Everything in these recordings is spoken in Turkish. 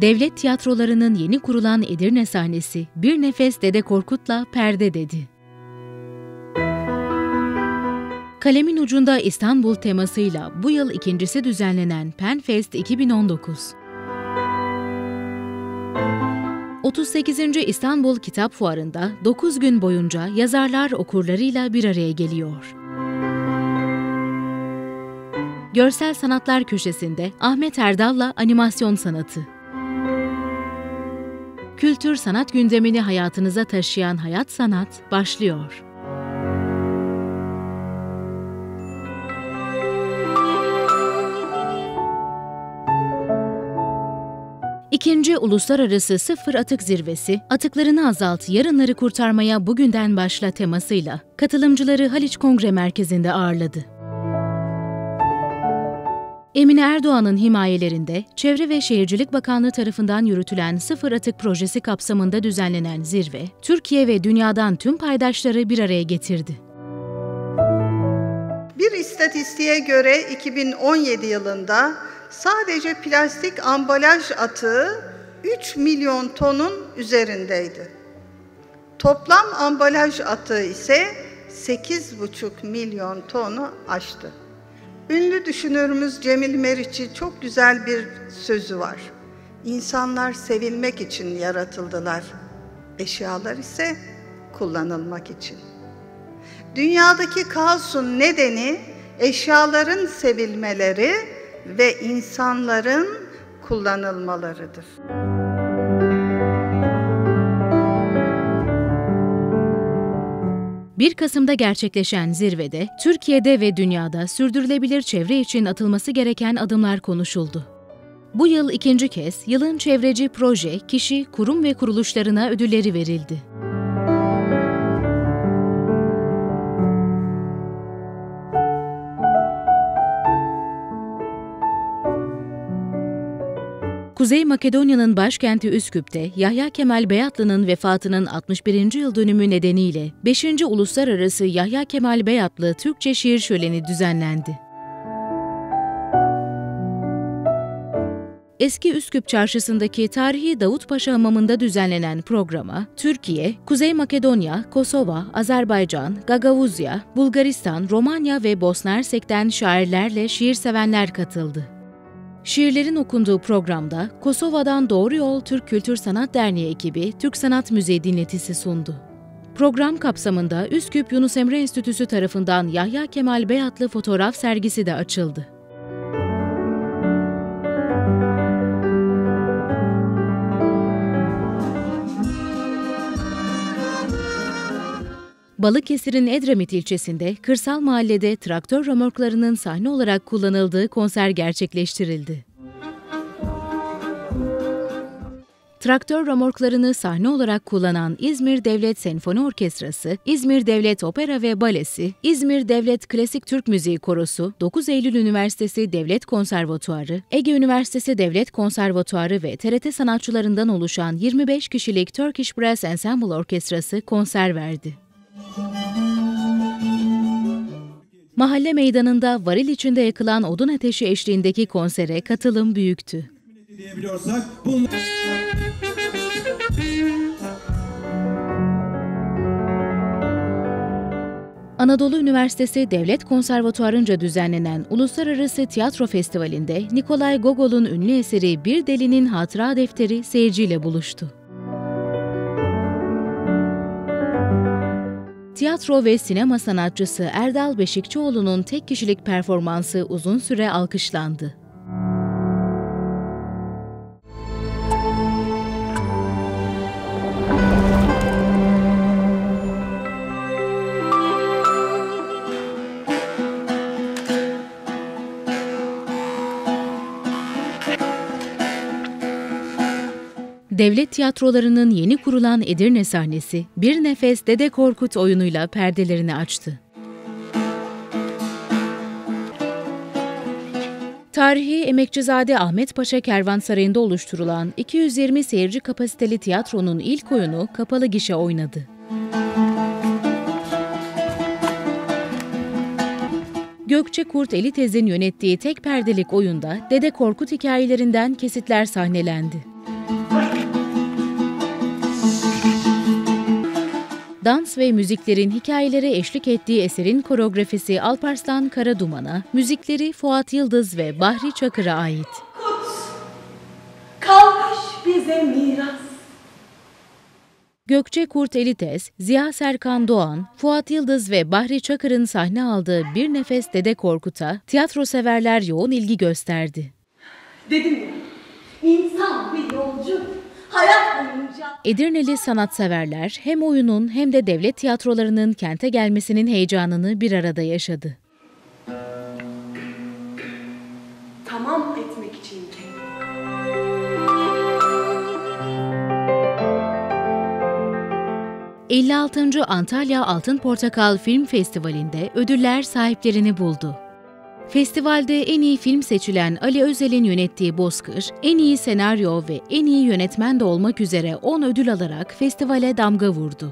Devlet tiyatrolarının yeni kurulan Edirne sahnesi bir nefes Dede Korkut'la perde dedi. Kalemin ucunda İstanbul temasıyla bu yıl ikincisi düzenlenen PenFest 2019. 38. İstanbul Kitap Fuarı'nda 9 gün boyunca yazarlar okurlarıyla bir araya geliyor. Görsel Sanatlar Köşesi'nde Ahmet Erdal'la animasyon sanatı. Kültür sanat gündemini hayatınıza taşıyan Hayat Sanat başlıyor. İkinci Uluslararası Sıfır Atık Zirvesi, atıklarını azalt, yarınları kurtarmaya bugünden başla temasıyla katılımcıları Haliç Kongre Merkezi'nde ağırladı. Emine Erdoğan'ın himayelerinde Çevre ve Şehircilik Bakanlığı tarafından yürütülen Sıfır Atık projesi kapsamında düzenlenen zirve, Türkiye ve dünyadan tüm paydaşları bir araya getirdi. Bir istatistiğe göre 2017 yılında sadece plastik ambalaj atığı 3 milyon tonun üzerindeydi. Toplam ambalaj atığı ise 8,5 milyon tonu aştı. Ünlü düşünürümüz Cemil Meriç'in çok güzel bir sözü var. İnsanlar sevilmek için yaratıldılar. Eşyalar ise kullanılmak için. Dünyadaki kaosun nedeni eşyaların sevilmeleri ve insanların kullanılmalarıdır. 1 Kasım'da gerçekleşen zirvede, Türkiye'de ve dünyada sürdürülebilir çevre için atılması gereken adımlar konuşuldu. Bu yıl ikinci kez yılın çevreci proje, kişi, kurum ve kuruluşlarına ödülleri verildi. Kuzey Makedonya'nın başkenti Üsküp'te Yahya Kemal Beyatlı'nın vefatının 61. yıl dönümü nedeniyle 5. Uluslararası Yahya Kemal Beyatlı Türkçe Şiir Şöleni düzenlendi. Eski Üsküp Çarşısı'ndaki tarihi Davutpaşa Hamamı'nda düzenlenen programa, Türkiye, Kuzey Makedonya, Kosova, Azerbaycan, Gagavuzya, Bulgaristan, Romanya ve Bosna Hersek'ten şairlerle şiir sevenler katıldı. Şiirlerin okunduğu programda Kosova'dan Doğru Yol Türk Kültür Sanat Derneği ekibi Türk Sanat Müziği dinletisi sundu. Program kapsamında Üsküp Yunus Emre Enstitüsü tarafından Yahya Kemal Beyatlı fotoğraf sergisi de açıldı. Balıkesir'in Edremit ilçesinde Kırsal Mahalle'de traktör römorklarının sahne olarak kullanıldığı konser gerçekleştirildi. Traktör römorklarını sahne olarak kullanan İzmir Devlet Senfoni Orkestrası, İzmir Devlet Opera ve Balesi, İzmir Devlet Klasik Türk Müziği Korosu, 9 Eylül Üniversitesi Devlet Konservatuarı, Ege Üniversitesi Devlet Konservatuarı ve TRT sanatçılarından oluşan 25 kişilik Turkish Brass Ensemble Orkestrası konser verdi. Mahalle meydanında varil içinde yakılan odun ateşi eşliğindeki konsere katılım büyüktü. Anadolu Üniversitesi Devlet Konservatuarı'nca düzenlenen Uluslararası Tiyatro Festivali'nde Nikolay Gogol'un ünlü eseri Bir Delinin Hatıra Defteri seyirciyle buluştu. Tiyatro ve sinema sanatçısı Erdal Beşikçioğlu'nun tek kişilik performansı uzun süre alkışlandı. Devlet tiyatrolarının yeni kurulan Edirne sahnesi, bir nefes Dede Korkut oyunuyla perdelerini açtı. Tarihi Emekçizade Ahmet Paşa Kervansarayı'nda oluşturulan 220 seyirci kapasiteli tiyatronun ilk oyunu kapalı gişe oynadı. Gökçe Kurt Elitez'in yönettiği tek perdelik oyunda Dede Korkut hikayelerinden kesitler sahnelendi. dans ve müziklerin hikayelere eşlik ettiği eserin koreografisi Alparslan Karaduman'a, müzikleri Fuat Yıldız ve Bahri Çakır'a ait. Kuts, kalmış bize miras. Gökçe Kurt Elites, Ziya Serkan Doğan, Fuat Yıldız ve Bahri Çakır'ın sahne aldığı Bir Nefes Dede Korkut'a tiyatro severler yoğun ilgi gösterdi. Dedim ya, insan bir yolcu, hayat boyunca... Edirneli sanatseverler hem oyunun hem de devlet tiyatrolarının kente gelmesinin heyecanını bir arada yaşadı. Tamam etmek için kendini. 56. Antalya Altın Portakal Film Festivali'nde ödüller sahiplerini buldu. Festivalde en iyi film seçilen Ali Özel'in yönettiği Bozkır, en iyi senaryo ve en iyi yönetmen de olmak üzere 10 ödül alarak festivale damga vurdu.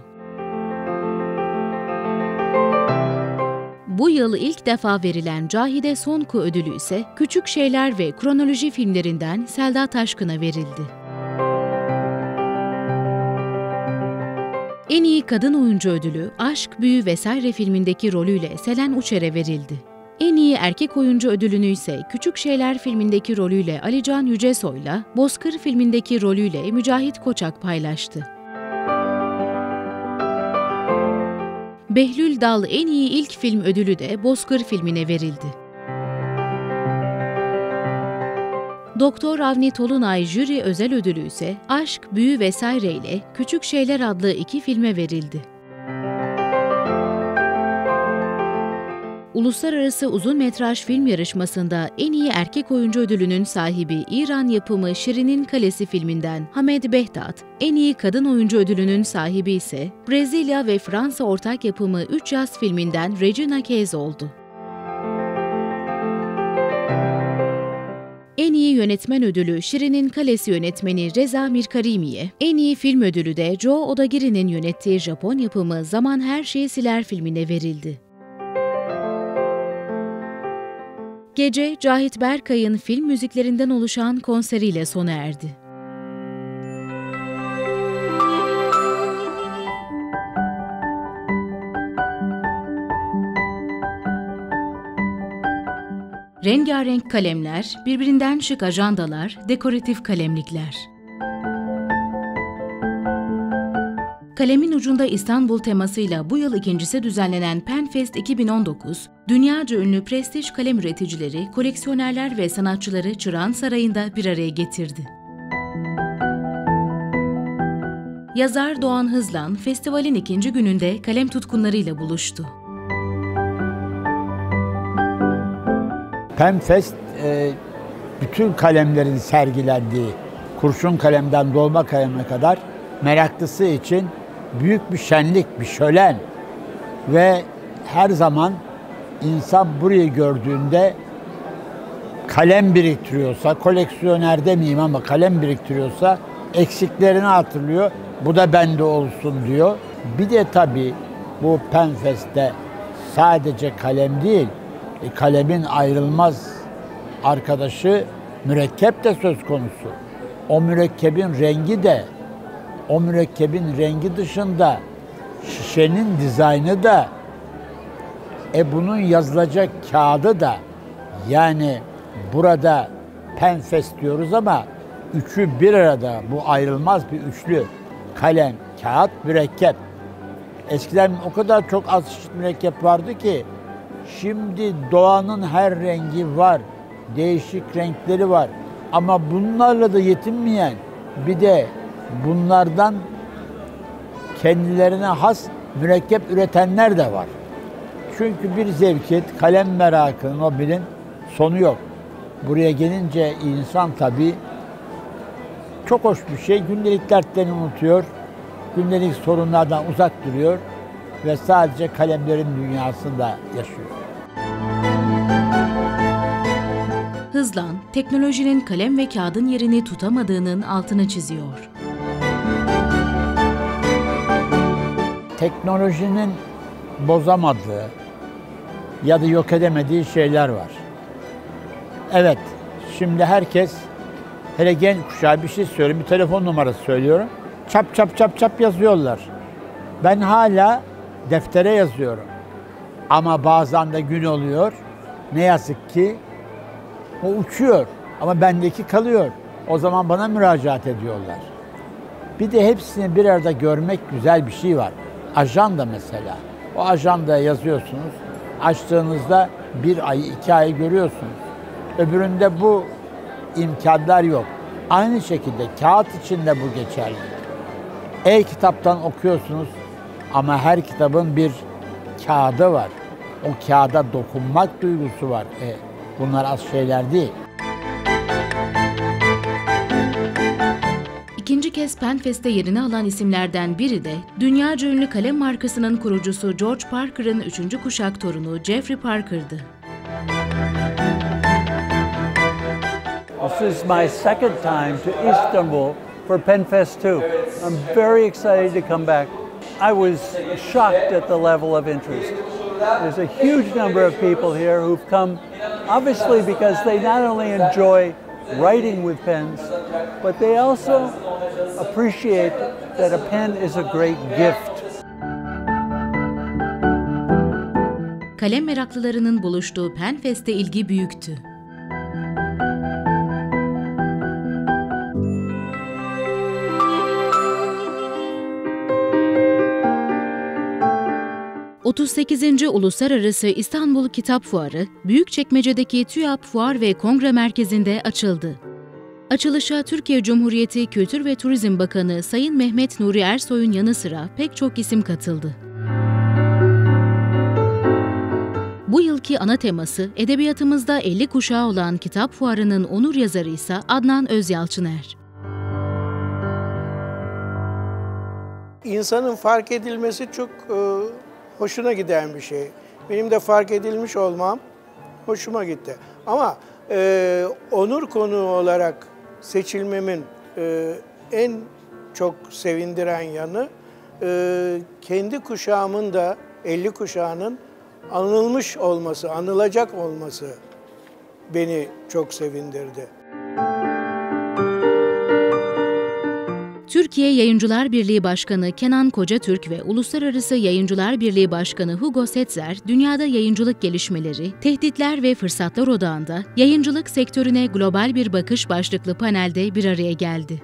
Bu yıl ilk defa verilen Cahide Sonku ödülü ise Küçük Şeyler ve Kronoloji filmlerinden Selda Taşkın'a verildi. En iyi kadın oyuncu ödülü Aşk, Büyü Vesaire filmindeki rolüyle Selen Uçer'e verildi. En iyi erkek oyuncu ödülünü ise Küçük Şeyler filmindeki rolüyle Alican Yücesoy'la, Bozkır filmindeki rolüyle Mücahit Koçak paylaştı. Behlül Dal en iyi ilk film ödülü de Bozkır filmine verildi. Doktor Avni Tolunay jüri özel ödülü ise Aşk, Büyü Vesaire ile Küçük Şeyler adlı 2 filme verildi. Uluslararası Uzun Metraj Film Yarışması'nda en iyi erkek oyuncu ödülünün sahibi İran yapımı Şirin'in Kalesi filminden Hamed Behtat, en iyi kadın oyuncu ödülünün sahibi ise Brezilya ve Fransa ortak yapımı 3 Yaz filminden Regina Kez oldu. En iyi yönetmen ödülü Şirin'in Kalesi yönetmeni Reza Mirkarimi'ye, en iyi film ödülü de Joe Odagiri'nin yönettiği Japon yapımı Zaman Her Şeyi Siler filmine verildi. Gece, Cahit Berkay'ın film müziklerinden oluşan konseriyle sona erdi. Rengarenk kalemler, birbirinden şık ajandalar, dekoratif kalemlikler. Kalemin ucunda İstanbul temasıyla bu yıl ikincisi düzenlenen PenFest 2019, dünyaca ünlü prestij kalem üreticileri, koleksiyonerler ve sanatçıları Çırağan Sarayı'nda bir araya getirdi. Yazar Doğan Hızlan, festivalin ikinci gününde kalem tutkunlarıyla buluştu. PenFest, bütün kalemlerin sergilendiği, kurşun kalemden dolma kaleme kadar meraklısı için büyük bir şenlik, bir şölen ve her zaman insan burayı gördüğünde kalem biriktiriyorsa, koleksiyoner demeyeyim ama kalem biriktiriyorsa eksiklerini hatırlıyor. Bu da bende olsun diyor. Bir de tabii bu PenFest'te sadece kalem değil, kalemin ayrılmaz arkadaşı mürekkep de söz konusu. O mürekkebin rengi de, o mürekkebin rengi dışında şişenin dizaynı da, bunun yazılacak kağıdı da, yani burada PenFest diyoruz ama üçü bir arada, bu ayrılmaz bir üçlü: kalem, kağıt, mürekkep. Eskiden o kadar çok az çeşit mürekkep vardı ki şimdi doğanın her rengi var, değişik renkleri var. Ama bunlarla da yetinmeyen, bir de bunlardan kendilerine has mürekkep üretenler de var. Çünkü bir zevkiyet, kalem merakının, o bilin sonu yok. Buraya gelince insan tabii çok hoş bir şey. Gündelik dertlerini unutuyor, gündelik sorunlardan uzak duruyor ve sadece kalemlerin dünyasında yaşıyor. Hızlan, teknolojinin kalem ve kağıdın yerini tutamadığının altını çiziyor. Teknolojinin bozamadığı ya da yok edemediği şeyler var. Evet, şimdi herkes, hele genç kuşağı bir şey söylüyor, bir telefon numarası söylüyorum. Çap çap çap çap yazıyorlar. Ben hala deftere yazıyorum. Ama bazen de gün oluyor. Ne yazık ki o uçuyor ama bendeki kalıyor. O zaman bana müracaat ediyorlar. Bir de hepsini bir arada görmek güzel bir şey var. Ajanda mesela. O ajandaya yazıyorsunuz. Açtığınızda 1 ay, 2 ay görüyorsunuz. Öbüründe bu imkanlar yok. Aynı şekilde kağıt için de bu geçerli. E-kitaptan okuyorsunuz ama her kitabın bir kağıdı var. O kağıda dokunmak duygusu var. Bunlar az şeyler değil. İkinci kez Penfest'te yerini alan isimlerden biri de dünyaca ünlü kalem markasının kurucusu George Parker'ın 3. kuşak torunu Jeffrey Parker'dı. This is my second time to Istanbul for Penfest 2. I'm very excited to come back. I was shocked at the level of interest. There's a huge number of people here who've come, obviously because they not only enjoy writing with pens, but they also appreciate that a pen is a great gift. Kalem meraklılarının buluştuğu Penfest'te ilgi büyüktü. ...38. Uluslararası İstanbul Kitap Fuarı, Büyükçekmece'deki TÜYAP Fuar ve Kongre Merkezi'nde açıldı. Açılışa Türkiye Cumhuriyeti Kültür ve Turizm Bakanı Sayın Mehmet Nuri Ersoy'un yanı sıra pek çok isim katıldı. Bu yılki ana teması, edebiyatımızda 50 kuşağı olan Kitap Fuarı'nın onur yazarı ise Adnan Özyalçıner. İnsanın fark edilmesi çok hoşuna giden bir şey. Benim de fark edilmiş olmam hoşuma gitti. Ama onur konuğu olarak seçilmemin en çok sevindiren yanı kendi kuşağımın da 50 kuşağının anılmış olması, anılacak olması beni çok sevindirdi. Türkiye Yayıncılar Birliği Başkanı Kenan Kocatürk ve Uluslararası Yayıncılar Birliği Başkanı Hugo Setzer, dünyada yayıncılık gelişmeleri, tehditler ve fırsatlar odağında yayıncılık sektörüne global bir bakış başlıklı panelde bir araya geldi.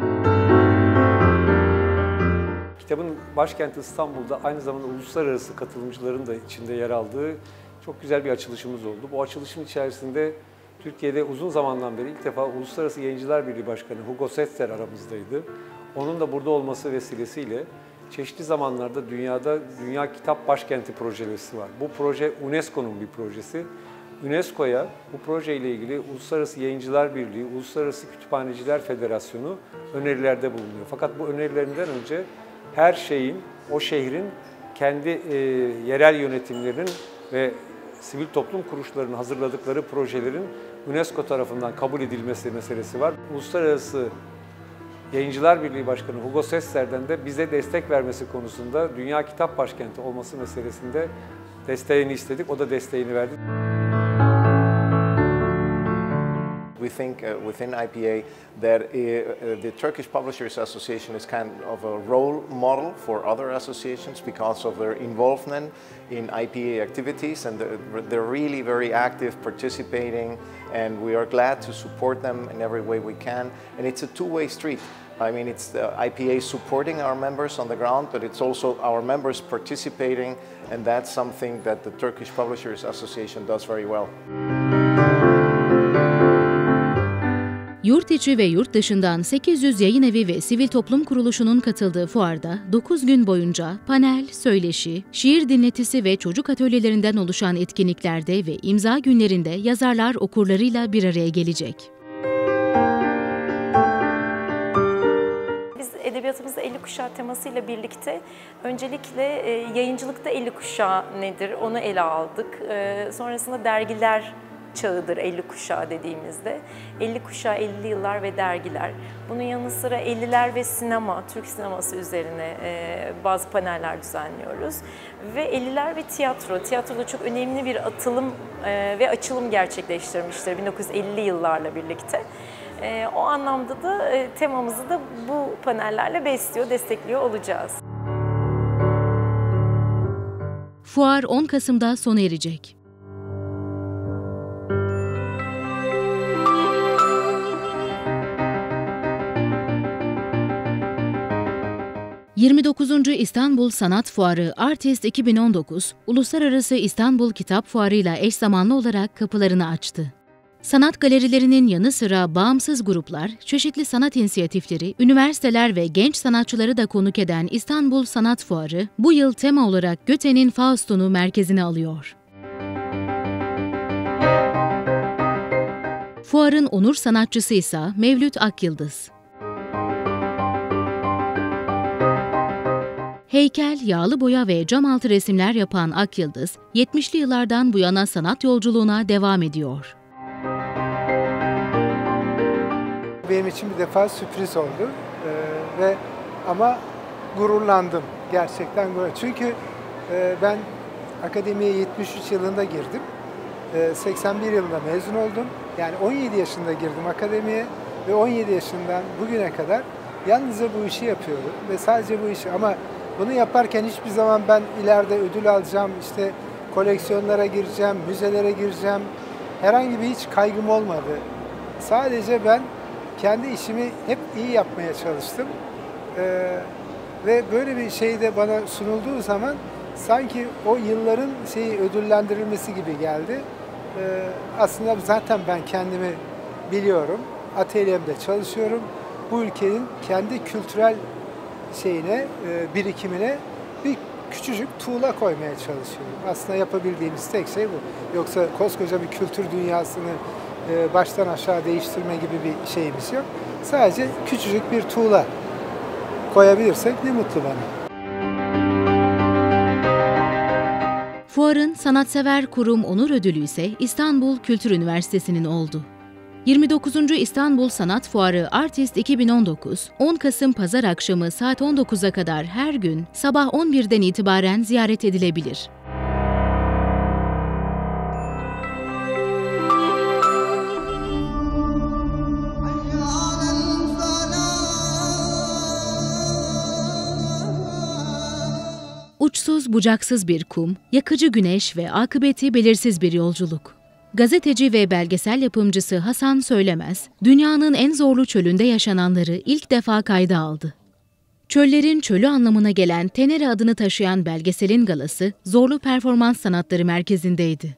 Kitabın başkenti İstanbul'da aynı zamanda uluslararası katılımcıların da içinde yer aldığı çok güzel bir açılışımız oldu. Bu açılışın içerisinde Türkiye'de uzun zamandan beri ilk defa Uluslararası Yayıncılar Birliği Başkanı Hugo Setzer aramızdaydı. Onun da burada olması vesilesiyle çeşitli zamanlarda dünyada Dünya Kitap Başkenti projesi var. Bu proje UNESCO'nun bir projesi. UNESCO'ya bu projeyle ilgili Uluslararası Yayıncılar Birliği, Uluslararası Kütüphaneciler Federasyonu önerilerde bulunuyor. Fakat bu önerilerinden önce her şeyin, o şehrin kendi yerel yönetimlerinin ve sivil toplum kuruluşlarının hazırladıkları projelerin UNESCO tarafından kabul edilmesi meselesi var. Uluslararası Yayıncılar Birliği Başkanı Hugo Setzer'den de bize destek vermesi konusunda Dünya Kitap Başkenti olması meselesinde desteğini istedik. O da desteğini verdi. We think within IPA that the Turkish Publishers Association is kind of a role model for other associations because of their involvement in IPA activities, and they're really very active, participating, and we are glad to support them in every way we can. And it's a two-way street. I mean, it's the IPA supporting our members on the ground, but it's also our members participating, and that's something that the Turkish Publishers Association does very well. Yurt içi ve yurt dışından 800 yayın evi ve sivil toplum kuruluşunun katıldığı fuarda 9 gün boyunca panel, söyleşi, şiir dinletisi ve çocuk atölyelerinden oluşan etkinliklerde ve imza günlerinde yazarlar okurlarıyla bir araya gelecek. Biz edebiyatımızda 50 kuşağı temasıyla birlikte öncelikle yayıncılıkta 50 kuşağı nedir onu ele aldık. Sonrasında dergiler çağıdır 50 kuşağı dediğimizde. 50 kuşağı 50'li yıllar ve dergiler. Bunun yanı sıra 50'ler ve sinema, Türk sineması üzerine bazı paneller düzenliyoruz. Ve 50'ler ve tiyatro. Tiyatroda çok önemli bir atılım ve açılım gerçekleştirmiştir 1950'li yıllarla birlikte. O anlamda da temamızı da bu panellerle besliyor, destekliyor olacağız. Fuar 10 Kasım'da sona erecek. ...29. İstanbul Sanat Fuarı Artist 2019, Uluslararası İstanbul Kitap Fuarı ile eş zamanlı olarak kapılarını açtı. Sanat galerilerinin yanı sıra bağımsız gruplar, çeşitli sanat inisiyatifleri, üniversiteler ve genç sanatçıları da konuk eden İstanbul Sanat Fuarı, bu yıl tema olarak Goethe'nin Faust'unu merkezine alıyor. Fuarın onur sanatçısı ise Mevlüt Akyıldız. Heykel, yağlı boya ve cam altı resimler yapan Akyıldız, 70'li yıllardan bu yana sanat yolculuğuna devam ediyor. Benim için bir defa sürpriz oldu ama gururlandım gerçekten. Çünkü ben akademiye 73 yılında girdim, 81 yılında mezun oldum. Yani 17 yaşında girdim akademiye ve 17 yaşından bugüne kadar yalnızca bu işi yapıyorum ve sadece bu işi. Ama bunu yaparken hiçbir zaman ben ileride ödül alacağım, işte koleksiyonlara gireceğim, müzelere gireceğim, herhangi bir hiç kaygım olmadı. Sadece ben kendi işimi hep iyi yapmaya çalıştım ve böyle bir şey de bana sunulduğu zaman sanki o yılların ödüllendirilmesi gibi geldi. Aslında zaten ben kendimi biliyorum, atölyemde çalışıyorum. Bu ülkenin kendi kültürel birikimine bir küçücük tuğla koymaya çalışıyorum. Aslında yapabildiğimiz tek şey bu. Yoksa koskoca bir kültür dünyasını baştan aşağı değiştirme gibi bir şeyimiz yok. Sadece küçücük bir tuğla koyabilirsek ne mutlu bana. Fuarın sanatsever kurum onur ödülü ise İstanbul Kültür Üniversitesi'nin oldu. 29. İstanbul Sanat Fuarı Artist 2019, 10 Kasım Pazar akşamı saat 19'a kadar her gün sabah 11'den itibaren ziyaret edilebilir. Uçsuz bucaksız bir kum, yakıcı güneş ve akıbeti belirsiz bir yolculuk. Gazeteci ve belgesel yapımcısı Hasan Söylemez, dünyanın en zorlu çölünde yaşananları ilk defa kayda aldı. Çöllerin çölü anlamına gelen Tenere adını taşıyan belgeselin galası, Zorlu Performans Sanatları Merkezi'ndeydi.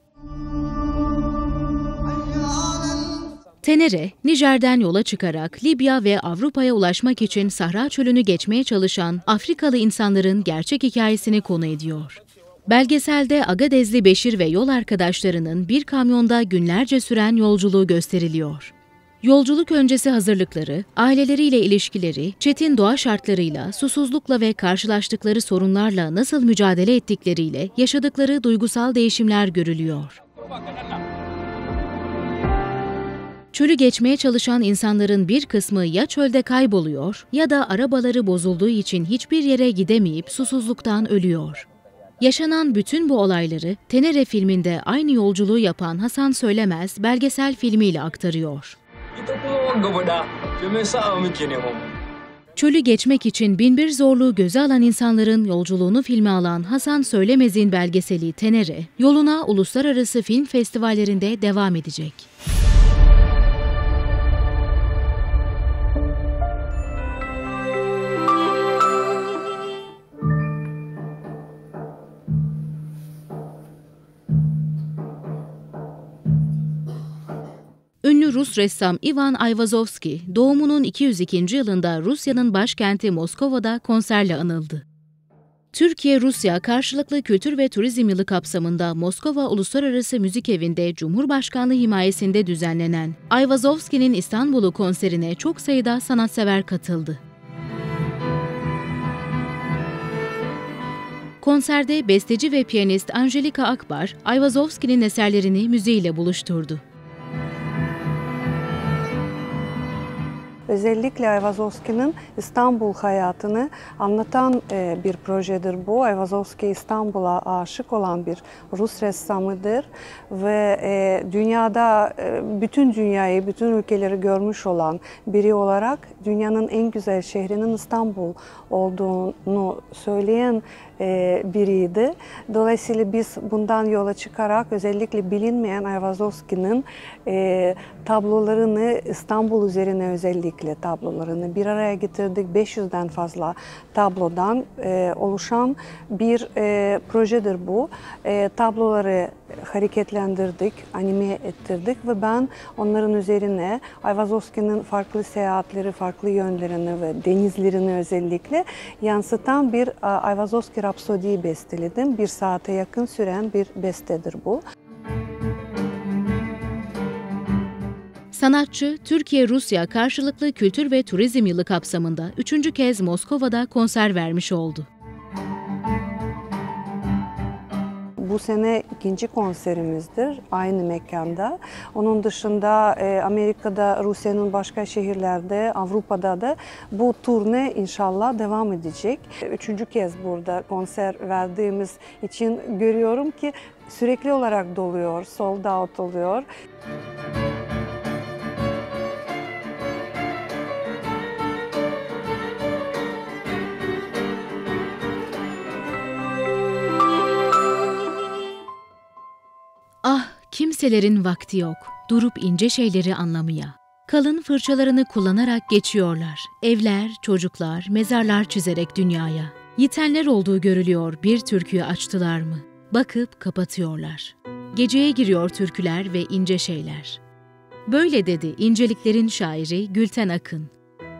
Tenere, Nijer'den yola çıkarak Libya ve Avrupa'ya ulaşmak için Sahra Çölü'nü geçmeye çalışan Afrikalı insanların gerçek hikayesini konu ediyor. Belgeselde Agadezli Beşir ve yol arkadaşlarının bir kamyonda günlerce süren yolculuğu gösteriliyor. Yolculuk öncesi hazırlıkları, aileleriyle ilişkileri, çetin doğa şartlarıyla, susuzlukla ve karşılaştıkları sorunlarla nasıl mücadele ettikleriyle yaşadıkları duygusal değişimler görülüyor. Çölü geçmeye çalışan insanların bir kısmı ya çölde kayboluyor ya da arabaları bozulduğu için hiçbir yere gidemeyip susuzluktan ölüyor. Yaşanan bütün bu olayları Tenere filminde aynı yolculuğu yapan Hasan Söylemez belgesel filmiyle aktarıyor. Çölü geçmek için binbir zorluğu göze alan insanların yolculuğunu filme alan Hasan Söylemez'in belgeseli Tenere, yoluna uluslararası film festivallerinde devam edecek. Ünlü Rus ressam Ivan Ayvazovski, doğumunun 202. yılında Rusya'nın başkenti Moskova'da konserle anıldı. Türkiye-Rusya Karşılıklı Kültür ve Turizm Yılı kapsamında Moskova Uluslararası Müzik Evi'nde Cumhurbaşkanlığı himayesinde düzenlenen Ayvazovski'nin İstanbul'u konserine çok sayıda sanatsever katıldı. Konserde besteci ve piyanist Angelika Akbar, Ayvazovski'nin eserlerini müziğiyle buluşturdu. Özellikle Ayvazovski'nin İstanbul hayatını anlatan bir projedir bu. Ayvazovski İstanbul'a aşık olan bir Rus ressamıdır ve dünyada bütün dünyayı, bütün ülkeleri görmüş olan biri olarak dünyanın en güzel şehrinin İstanbul olduğunu söyleyen biriydi. Dolayısıyla biz bundan yola çıkarak özellikle bilinmeyen Ayvazovski'nin tablolarını, İstanbul üzerine özellikle tablolarını bir araya getirdik. 500'den fazla tablodan oluşan bir projedir bu. Tabloları hareketlendirdik, anime ettirdik ve ben onların üzerine Ayvazovski'nin farklı seyahatleri, farklı yönlerini ve denizlerini özellikle yansıtan bir Ayvazovski Rapsodi'yi besteledim. 1 saate yakın süren bir bestedir bu. Sanatçı, Türkiye-Rusya Karşılıklı Kültür ve Turizm Yılı kapsamında 3. kez Moskova'da konser vermiş oldu. Bu sene 2. konserimizdir aynı mekanda. Onun dışında Amerika'da, Rusya'nın başka şehirlerde, Avrupa'da da bu turne inşallah devam edecek. 3. kez burada konser verdiğimiz için görüyorum ki sürekli olarak doluyor, sold out oluyor. Ah, kimselerin vakti yok, durup ince şeyleri anlamaya. Kalın fırçalarını kullanarak geçiyorlar. Evler, çocuklar, mezarlar çizerek dünyaya. Yitenler olduğu görülüyor, bir türküyü açtılar mı? Bakıp kapatıyorlar. Geceye giriyor türküler ve ince şeyler. Böyle dedi inceliklerin şairi Gülten Akın.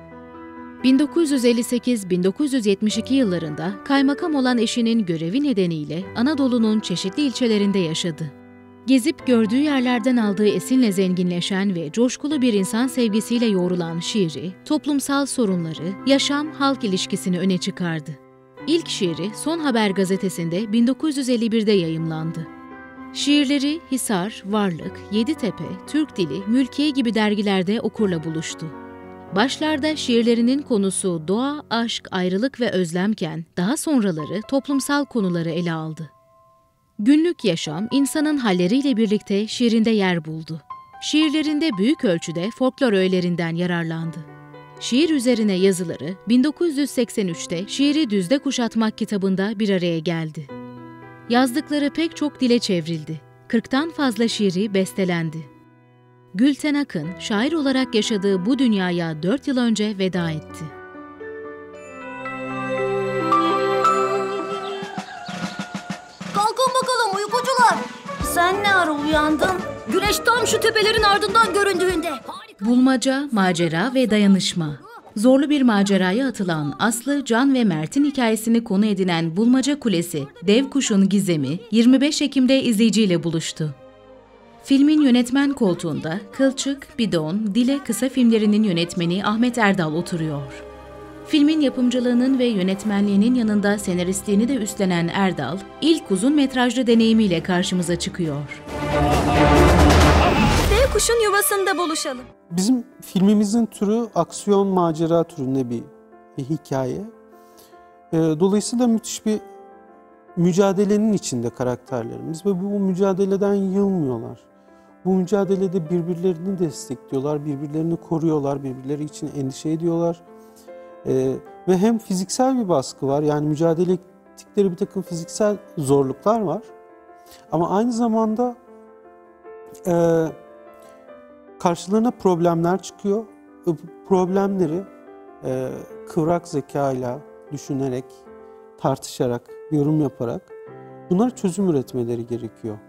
1958-1972 yıllarında kaymakam olan eşinin görevi nedeniyle Anadolu'nun çeşitli ilçelerinde yaşadı. Gezip gördüğü yerlerden aldığı esinle zenginleşen ve coşkulu bir insan sevgisiyle yoğrulan şiiri, toplumsal sorunları, yaşam-halk ilişkisini öne çıkardı. İlk şiiri Son Haber gazetesinde 1951'de yayımlandı. Şiirleri Hisar, Varlık, Yeditepe, Türk Dili, Mülkiye gibi dergilerde okurla buluştu. Başlarda şiirlerinin konusu doğa, aşk, ayrılık ve özlemken daha sonraları toplumsal konuları ele aldı. Günlük yaşam, insanın halleriyle birlikte şiirinde yer buldu. Şiirlerinde büyük ölçüde folklor öğelerinden yararlandı. Şiir üzerine yazıları 1983'te Şiiri Düzde Kuşatmak kitabında bir araya geldi. Yazdıkları pek çok dile çevrildi. 40'tan fazla şiiri bestelendi. Gülten Akın, şair olarak yaşadığı bu dünyaya 4 yıl önce veda etti. Kalkın bakalım uykucular. Sen ne ara uyandın? Güneş tam şu tepelerin ardından göründüğünde. Bulmaca, macera ve dayanışma. Zorlu bir maceraya atılan Aslı, Can ve Mert'in hikayesini konu edinen Bulmaca Kulesi, Dev Kuş'un Gizemi 25 Ekim'de izleyiciyle buluştu. Filmin yönetmen koltuğunda Kılçık, Bidon, Dile kısa filmlerinin yönetmeni Ahmet Erdal oturuyor. Filmin yapımcılığının ve yönetmenliğinin yanında senaristliğini de üstlenen Erdal, ilk uzun metrajlı deneyimiyle karşımıza çıkıyor. Dev kuşun yuvasında buluşalım. Bizim filmimizin türü aksiyon macera türünde bir hikaye. Dolayısıyla müthiş bir mücadelenin içinde karakterlerimiz ve bu mücadeleden yılmıyorlar. Bu mücadelede birbirlerini destekliyorlar, birbirlerini koruyorlar, birbirleri için endişe ediyorlar. Ve hem fiziksel bir baskı var, yani mücadele ettikleri bir takım fiziksel zorluklar var. Ama aynı zamanda karşılarına problemler çıkıyor. Bu problemleri kıvrak zekayla düşünerek, tartışarak, yorum yaparak bunlara çözüm üretmeleri gerekiyor.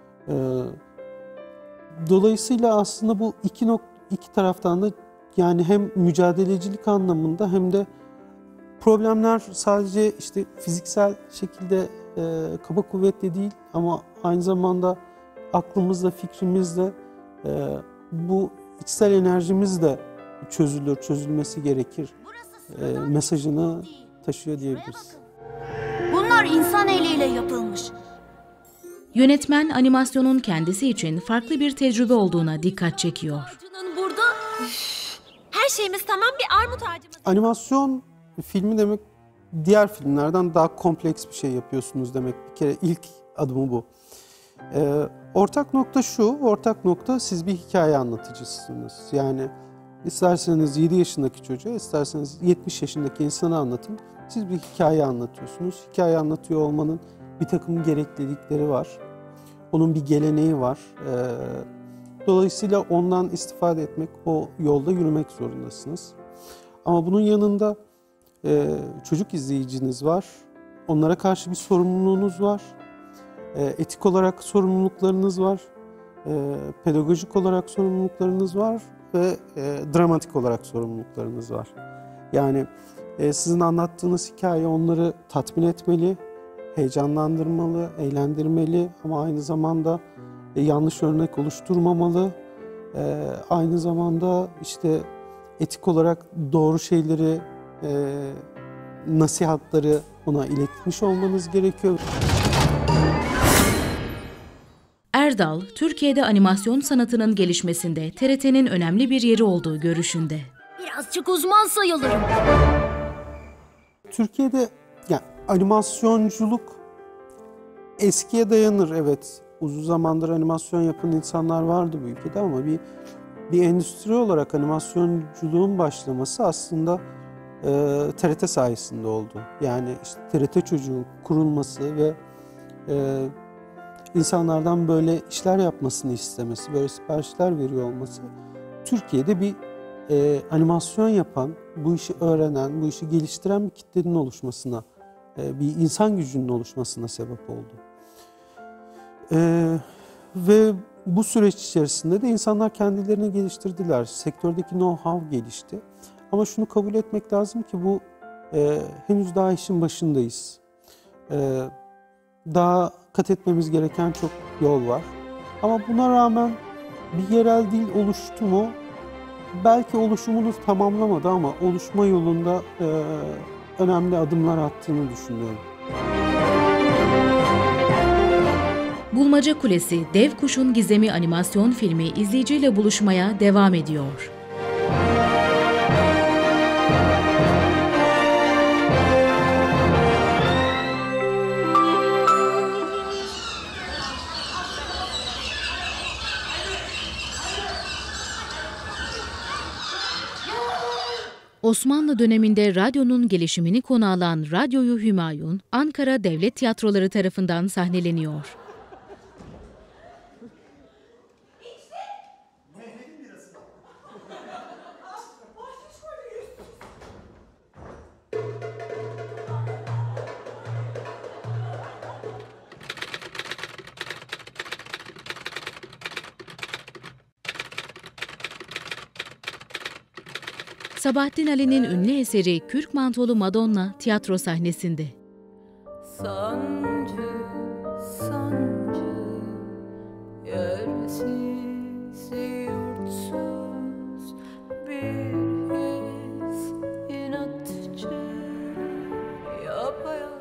Dolayısıyla aslında bu iki taraftan da, yani hem mücadelecilik anlamında hem de problemler sadece işte fiziksel şekilde kaba kuvvetle değil ama aynı zamanda aklımızla, fikrimizle bu içsel enerjimiz de çözülmesi gerekir mesajını taşıyor diyebiliriz. Bunlar insan eliyle yapılmış. Yönetmen animasyonun kendisi için farklı bir tecrübe olduğuna dikkat çekiyor. Burada her Her şeyimiz tamam, bir armut ağacımız. Animasyon filmi demek diğer filmlerden daha kompleks bir şey yapıyorsunuz demek. Bir kere ilk adımı bu. Ortak nokta şu, ortak nokta siz bir hikaye anlatıcısınız. Yani isterseniz 7 yaşındaki çocuğa, isterseniz 70 yaşındaki insana anlatın. Siz bir hikaye anlatıyorsunuz. Hikaye anlatıyor olmanın bir takım gereklilikleri var. Onun bir geleneği var. Dolayısıyla ondan istifade etmek, o yolda yürümek zorundasınız. Ama bunun yanında çocuk izleyiciniz var. Onlara karşı bir sorumluluğunuz var. Etik olarak sorumluluklarınız var. Pedagojik olarak sorumluluklarınız var. Ve dramatik olarak sorumluluklarınız var. Yani sizin anlattığınız hikaye onları tatmin etmeli, heyecanlandırmalı, eğlendirmeli ama aynı zamanda yanlış örnek oluşturmamalı. Aynı zamanda işte etik olarak doğru şeyleri, nasihatları ona iletmiş olmanız gerekiyor. Erdal, Türkiye'de animasyon sanatının gelişmesinde TRT'nin önemli bir yeri olduğu görüşünde. Birazcık uzman sayılırım. Türkiye'de yani animasyonculuk eskiye dayanır, evet. Uzun zamandır animasyon yapan insanlar vardı bu ülkede ama bir endüstri olarak animasyonculuğun başlaması aslında TRT sayesinde oldu. Yani işte TRT Çocuğun kurulması ve insanlardan böyle işler yapmasını istemesi, böyle siparişler veriyor olması Türkiye'de bir animasyon yapan, bu işi öğrenen, bu işi geliştiren bir kitlenin oluşmasına, bir insan gücünün oluşmasına sebep oldu. Ve bu süreç içerisinde de insanlar kendilerini geliştirdiler. Sektördeki know-how gelişti. Ama şunu kabul etmek lazım ki bu henüz daha işin başındayız. Daha kat etmemiz gereken çok yol var. Ama buna rağmen bir yerel dil oluştu mu? Belki oluşumunu tamamlamadı ama oluşma yolunda önemli adımlar attığını düşünüyorum. Bulmaca Kulesi, Dev Kuş'un Gizemi animasyon filmi izleyiciyle buluşmaya devam ediyor. Osmanlı döneminde radyonun gelişimini konu alan Radyo-i Hümayun, Ankara Devlet Tiyatroları tarafından sahneleniyor. Sabahattin Ali'nin ünlü eseri Kürk Mantolu Madonna tiyatro sahnesinde. Sancı, sancı, yersiz, yurtsuz bir his inatçı yapayalnız.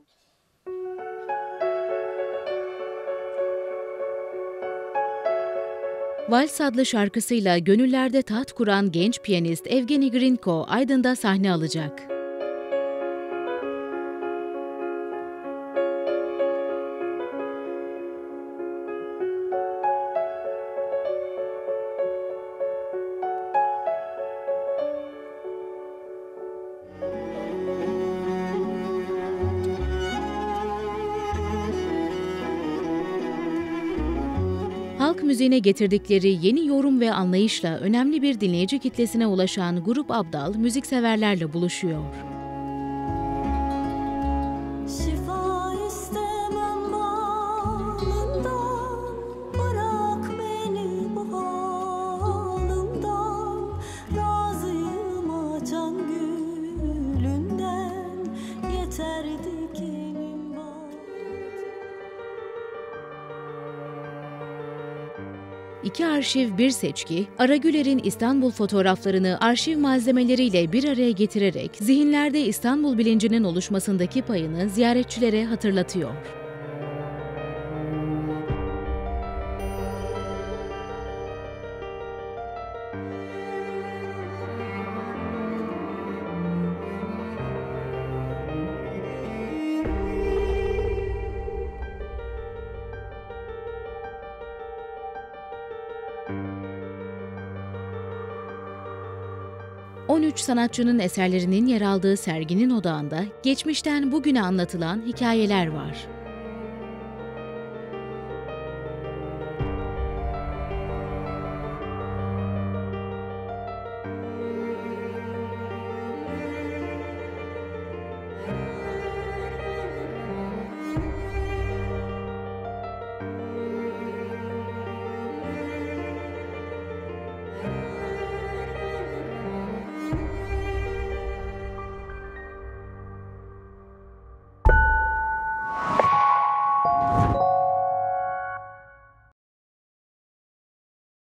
Vals adlı şarkısıyla gönüllerde taht kuran genç piyanist Evgeni Grinko Aydın'da sahne alacak. Halk müziğine getirdikleri yeni yorum ve anlayışla önemli bir dinleyici kitlesine ulaşan Grup Abdal, müzikseverlerle buluşuyor. Şifa istemem balından, bırak beni bu halımdan. Razıyım açan gülünden, yeter dikenim bal. İki arşiv bir seçki, Aragüler'in İstanbul fotoğraflarını arşiv malzemeleriyle bir araya getirerek zihinlerde İstanbul bilincinin oluşmasındaki payını ziyaretçilere hatırlatıyor. 13 sanatçının eserlerinin yer aldığı serginin odağında geçmişten bugüne anlatılan hikayeler var.